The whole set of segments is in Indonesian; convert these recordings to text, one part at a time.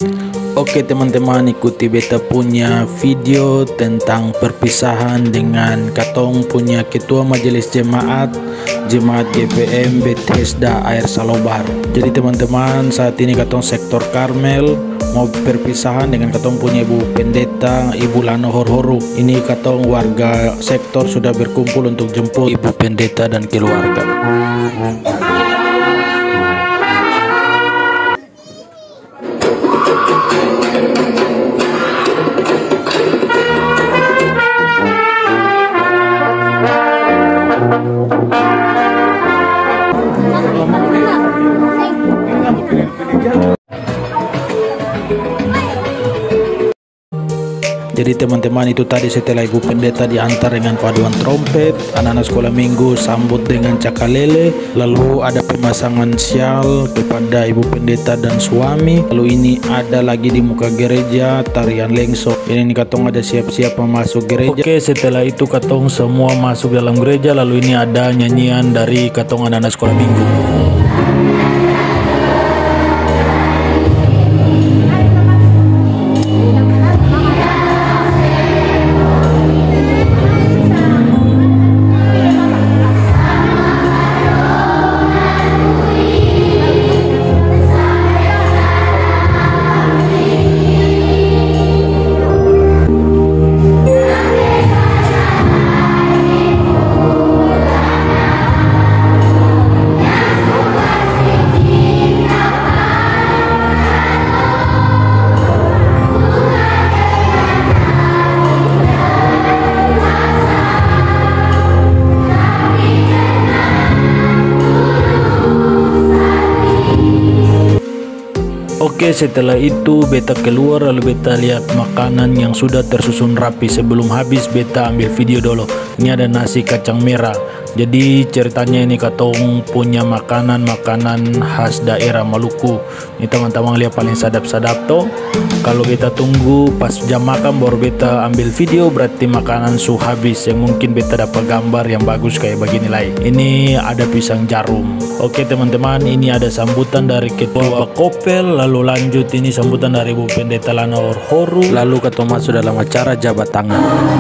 Oke teman-teman, ikuti beta punya video tentang perpisahan dengan katong punya Ketua Majelis Jemaat GPM Bethesda Air Salobar. Jadi teman-teman, saat ini katong sektor Karmel mau perpisahan dengan katong punya Ibu Pendeta Ibu Lano Horhoru. Ini katong warga sektor sudah berkumpul untuk jemput Ibu Pendeta dan keluarga. Jadi teman-teman, itu tadi setelah Ibu Pendeta diantar dengan paduan trompet, anak-anak sekolah minggu sambut dengan cakalele, lalu ada pemasangan syal kepada Ibu Pendeta dan suami. Lalu ini ada lagi di muka gereja tarian lengso. Ini katong ada siap-siap masuk gereja. Oke, setelah itu katong semua masuk dalam gereja, lalu ini ada nyanyian dari katong anak-anak sekolah minggu. Oke, setelah itu beta keluar, lalu beta lihat makanan yang sudah tersusun rapi. Sebelum habis beta ambil video dulu. Ini ada nasi kacang merah. Jadi ceritanya ini katong punya makanan khas daerah Maluku. Ini teman-teman lihat paling sadap-sadap toh. Kalau beta tunggu pas jam makan baru beta ambil video, berarti makanan su habis. Yang mungkin beta dapat gambar yang bagus kayak begini lah. Ini ada pisang jarum. Oke teman-teman, ini ada sambutan dari Ketua Kopel, lalu lanjut ini sambutan dari Ibu Pendeta Lano Horhoru, lalu katong masuk dalam acara jabat tangan.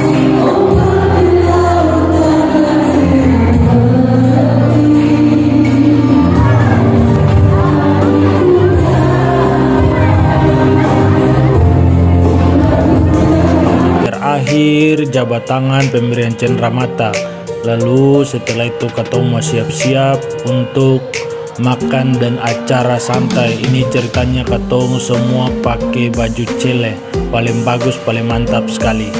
Terakhir jabat tangan pemberian cenderamata. Lalu setelah itu katong mau siap-siap untuk makan dan acara santai. Ini ceritanya katong semua pakai baju cele, paling bagus, paling mantap sekali.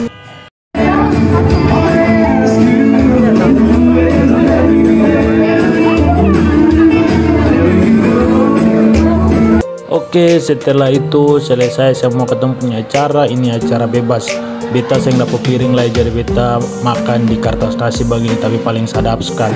Oke, setelah itu selesai semua ketemu punya acara. Ini acara bebas. Beta seng dapat piring lah, jadi beta makan di kertas nasi begini, tapi paling sadap sekali.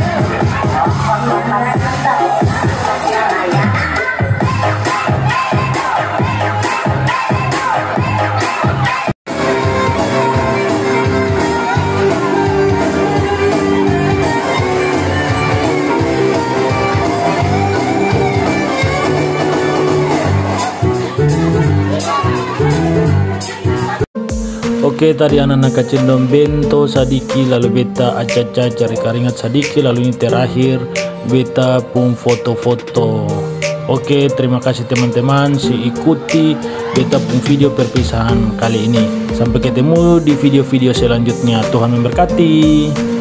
Oke, tadi anak-anak kecil dong bento sadiki, lalu beta acaca cari keringat sadiki, lalu ini terakhir beta pun foto-foto. Oke, terima kasih teman-teman si ikuti beta pun video perpisahan kali ini. Sampai ketemu di video-video selanjutnya. Tuhan memberkati.